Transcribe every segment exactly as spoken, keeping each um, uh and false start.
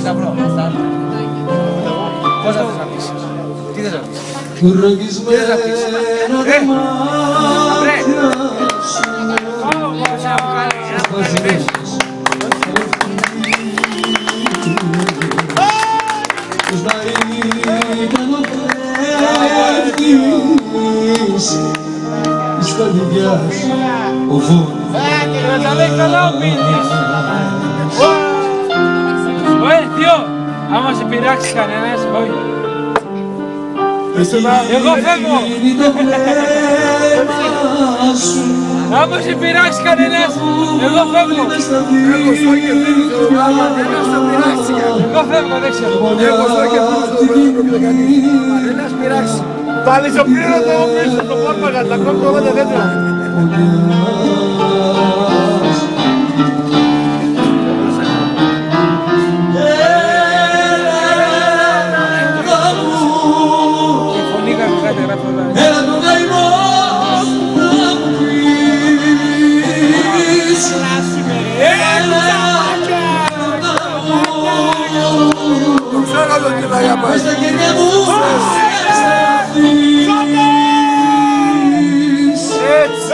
βρω. Πώς θα θες να πεις. Τι θες να πεις. Τι θες να πεις. Ε, βρε. Πώς να μου κάνει, να μου κάνει πες. Στα δικιά σου ο φόνος. Ε, τα λέει καλά ο ποιητής. Ωε, θείο, άμα σε πειράξει κανένας, όχι. Εγώ φεύγω. Άμα σε πειράξει κανένας, εγώ φεύγω. Εγώ φεύγω, δεν ξέρω. Εγώ στο και πίνω στο πρόβλημα και δεν μας πειράξει. Πάλι στο πίνω το πίσω, το πόρπαγα, τα κόμπτω όλα τα δέντρα. Έλα τον καημό να μου πεις. Έλα Το ξέρω το κιλά για πάση. μες στα χέρια μου Έτσι.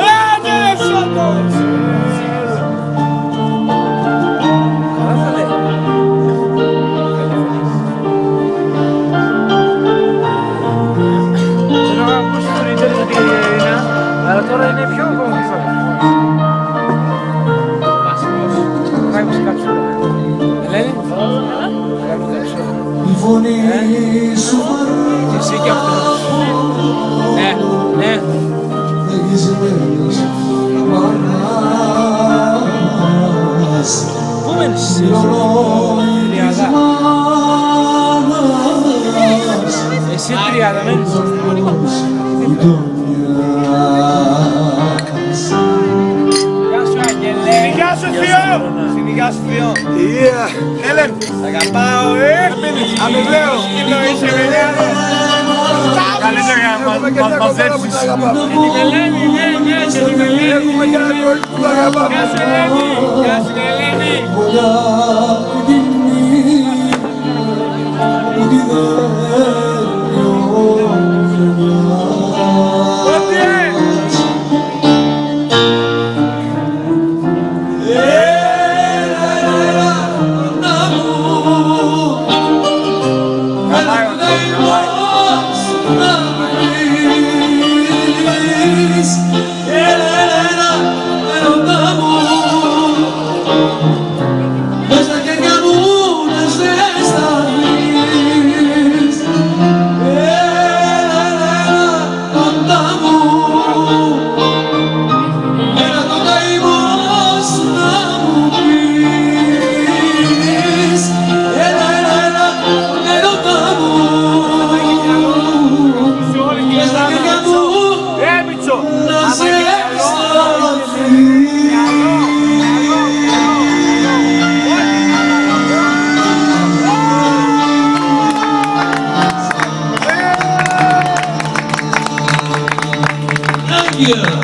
Αλλά τώρα είναι πιο κομβικό. Βασικός. Ράγουμε κάψου. Ελένη. Ράγουμε κάψου. η φωνή σου Και εσύ και αυτό. Ναι, ναι. εγγυημένος μανάς. Πού μένεις εσύ. Τριάδα. Εσύ τριάδα μένεις. Γεια σου Αγγελέ. Γεια σου θείο. Γεια σου θείο. Έλεν. Αγαπάω, ε. Αμεβαίω. Είσαι βελέανο. Καλύτερα να μας μαζέψεις. Και την Ελένη, ναι, ναι, και την Ελένη. Έχουμε και ένα κορίτσι που το αγαπάμε. Γεια σου Ελένη. Γεια σου Ελένη. Thank you.